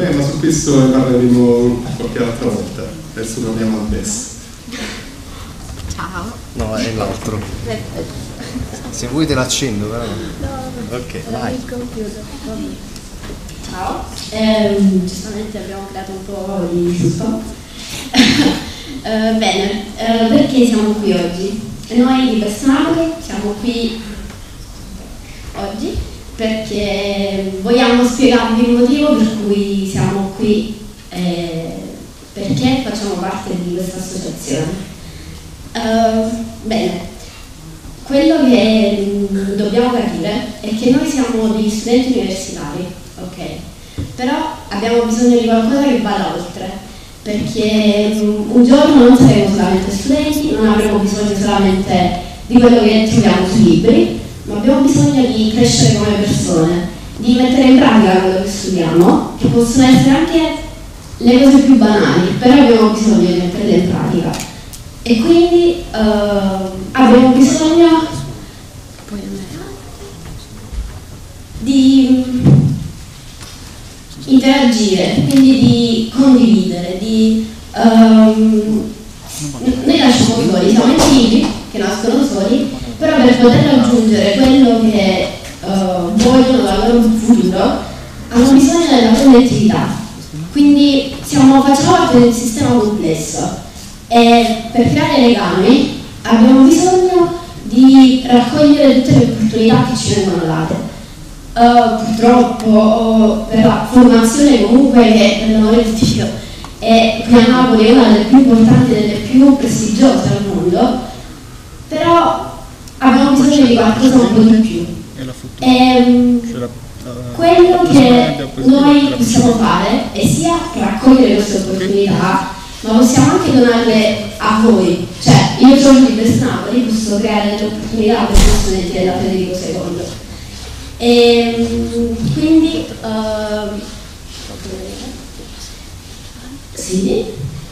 ma su questo ne parleremo qualche altra volta. Adesso torniamo al best. Ciao. No, è l'altro. Se vuoi te l'accendo, però. No, ok, vai. Il computer. Ciao. Giustamente abbiamo creato un po' di suspense. Bene, perché siamo qui oggi? Noi di Personale siamo qui oggi perché vogliamo spiegarvi il motivo per cui siamo qui e perché facciamo parte di questa associazione. Bene, quello che dobbiamo capire è che noi siamo degli studenti universitari, ok? Però abbiamo bisogno di qualcosa che vada oltre, perché un giorno non saremo solamente studenti, non avremo bisogno solamente di quello che troviamo sui libri, ma abbiamo bisogno di crescere come persone, di mettere in pratica quello che studiamo, che possono essere anche le cose più banali, però abbiamo bisogno di metterle in pratica. E quindi abbiamo bisogno di interagire, quindi di condividere, noi nasciamo soli, siamo intigli che nascono soli, però per poter raggiungere quello che vogliono dal loro futuro hanno bisogno della collettività, quindi facciamo parte di un sistema complesso e per creare legami abbiamo bisogno di raccogliere tutte le opportunità che ci vengono date. Purtroppo per la formazione comunque che prendiamo io è qui a Napoli una delle più importanti e delle più prestigiose al mondo, però abbiamo bisogno di qualcosa un po' di più. E quello che noi possiamo fare è sia raccogliere queste opportunità, ma possiamo anche donarle a voi. Cioè, io sono di Best Napoli, posso creare delle opportunità per gli studenti della Federico II. E quindi sì,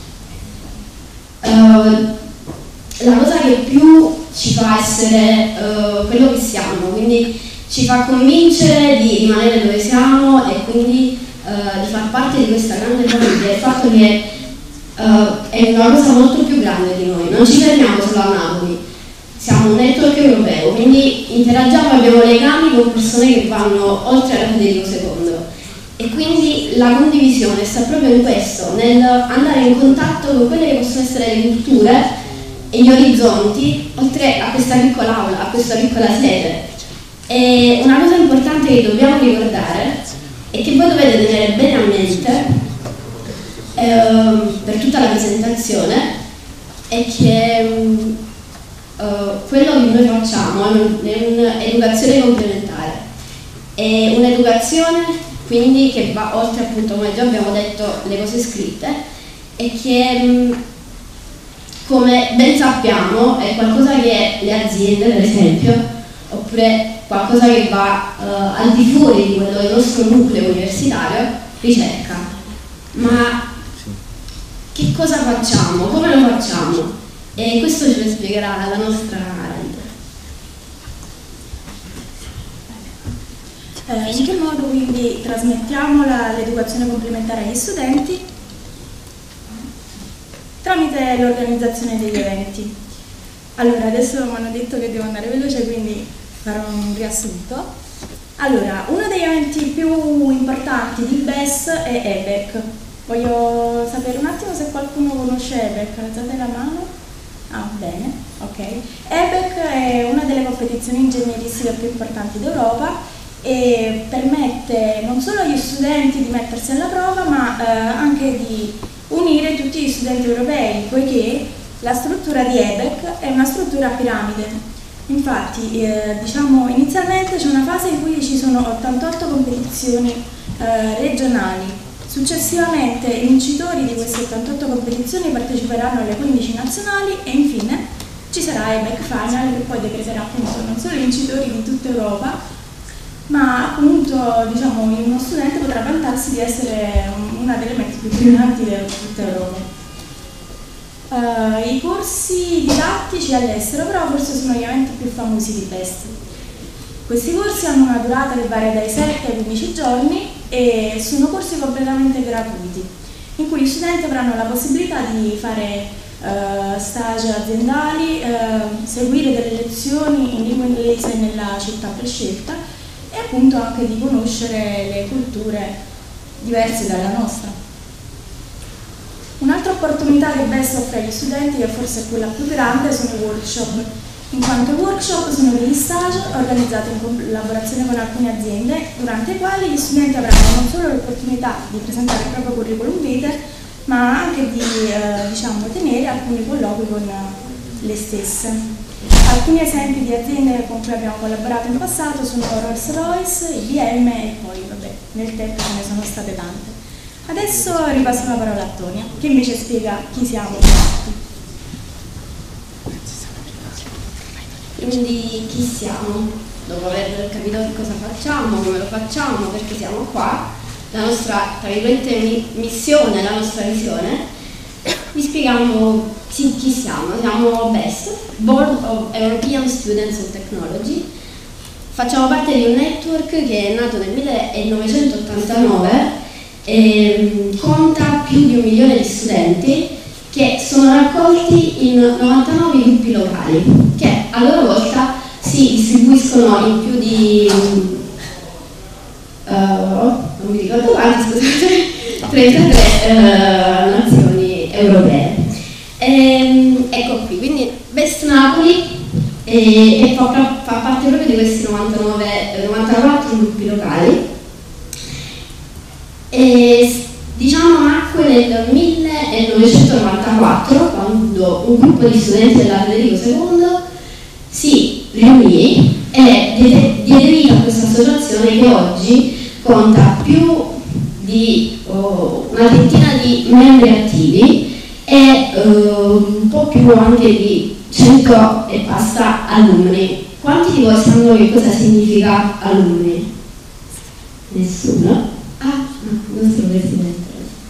la cosa che più ci fa essere quello che siamo, quindi ci fa convincere di rimanere dove siamo e quindi di far parte di questa grande famiglia, è il fatto che è una cosa molto più grande di noi, non ci fermiamo solo a Napoli, siamo un network europeo, quindi interagiamo e abbiamo legami con persone che vanno oltre alla Federico II e quindi la condivisione sta proprio in questo, nel andare in contatto con quelle che possono essere le culture e gli orizzonti oltre a questa piccola aula, a questa piccola sede. E una cosa importante che dobbiamo ricordare e che voi dovete tenere bene a mente per tutta la presentazione è che quello che noi facciamo è un'educazione complementare, è un'educazione quindi che va oltre appunto, come già abbiamo detto, le cose scritte e che come ben sappiamo è qualcosa che le aziende per esempio oppure qualcosa che va al di fuori di quello del nostro nucleo universitario ricerca. Ma che cosa facciamo? Come lo facciamo? E questo ce lo spiegherà la nostra Rita. In che modo quindi trasmettiamo l'educazione complementare agli studenti? Tramite l'organizzazione degli eventi. Allora, adesso mi hanno detto che devo andare veloce, quindi farò un riassunto. Allora, uno degli eventi più importanti di BES è EBEC. Voglio sapere un attimo se qualcuno conosce EBEC, alzate la mano. Ah, bene, ok. EBEC è una delle competizioni ingegneristiche più importanti d'Europa e permette non solo agli studenti di mettersi alla prova, ma anche di unire tutti gli studenti europei, poiché la struttura di EBEC è una struttura a piramide. Infatti, diciamo, inizialmente c'è una fase in cui ci sono 88 competizioni regionali. Successivamente i vincitori di queste 88 competizioni parteciperanno alle 15 nazionali e infine ci sarà EBEC Final che poi decreterà appunto non solo i vincitori di tutta Europa, ma appunto diciamo uno studente potrà vantarsi di essere una delle menti più brillanti di tutta Europa. I corsi didattici all'estero però forse sono gli eventi più famosi di BEST. Questi corsi hanno una durata che varia dai 7 ai 15 giorni e sono corsi completamente gratuiti, in cui gli studenti avranno la possibilità di fare stage aziendali, seguire delle lezioni in lingua inglese nella città prescelta e appunto anche di conoscere le culture diverse dalla nostra. Un'altra opportunità che BEST offre agli studenti, e forse quella più grande, sono i workshop, in quanto i workshop sono degli stage organizzati in collaborazione con alcune aziende, durante i quali gli studenti avranno non solo l'opportunità di presentare il proprio curriculum vitae, ma anche di tenere alcuni colloqui con le stesse. Alcuni esempi di aziende con cui abbiamo collaborato in passato sono Rolls-Royce, IBM e poi nel tempo ce ne sono state tante. Adesso ripasso la parola a Tonia, che invece spiega chi siamo infatti. Quindi chi siamo? Dopo aver capito che cosa facciamo, come lo facciamo, perché siamo qua, la nostra, tra virgolette, missione, la nostra visione, vi spieghiamo chi siamo. Siamo BEST, Board of European Students of Technology. Facciamo parte di un network che è nato nel 1989 e conta più di 1 milione di studenti che sono raccolti in 99 gruppi locali che a loro volta si distribuiscono in più di non mi ricordo quanti, scusate, 33 nazioni europee. Ecco qui, quindi BEST Napoli fa parte proprio di questi 94 gruppi locali. Nacque nel 1994 quando un gruppo di studenti della Federico II si riunì e diede vita a questa associazione che oggi conta più di una ventina di membri attivi e un po' più anche di 100 e passa alunni. Quanti di voi sanno che cosa significa alunni? Nessuno? Ah, no, il nostro presidente.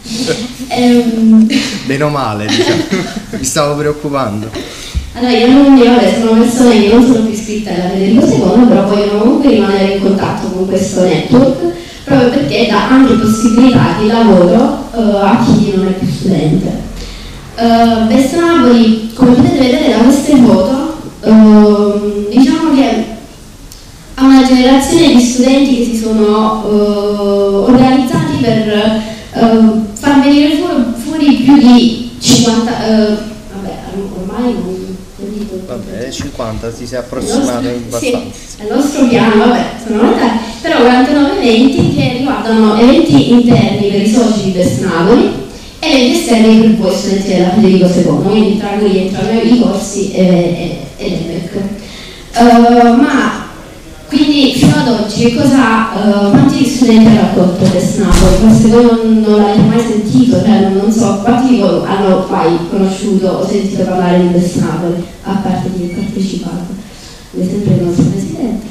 Bene o male, diciamo. Mi stavo preoccupando. Allora, gli alunni sono persone che non sono più iscritte alla Federico II, però vogliono comunque rimanere in contatto con questo network, proprio perché dà anche possibilità di lavoro a chi non è più studente. BEST Napoli, come potete vedere da queste foto, diciamo che ha una generazione di studenti che si sono organizzati per far venire fuori più di 50, ormai non dico. Vabbè, 50 si è approssimato abbastanza. Sì, il nostro piano, sono aumentati, però 49 eventi che riguardano eventi interni per i soci di BEST Napoli e eventi esterni per voi studenti della Federico II, quindi tra cui entrano i corsi e l'EMEC. Ma quindi fino ad oggi quanti studenti ha raccolto BEST Napoli? Forse voi non l'avete mai sentito, non so, quanti di voi hanno mai conosciuto o sentito parlare di BEST Napoli, a parte di aver partecipato, come sempre il nostro presidente.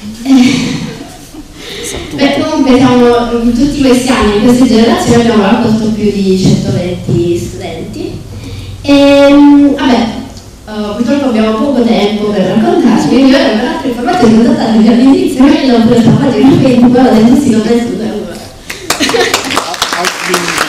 Comunque in tutti questi anni, in queste generazioni abbiamo raccolto più di 120 studenti e purtroppo abbiamo poco tempo per raccontarci, quindi ora per altre informazioni contattatemi all'indirizzo email oppure sulla pagina Facebook, guardate tutti i commenti.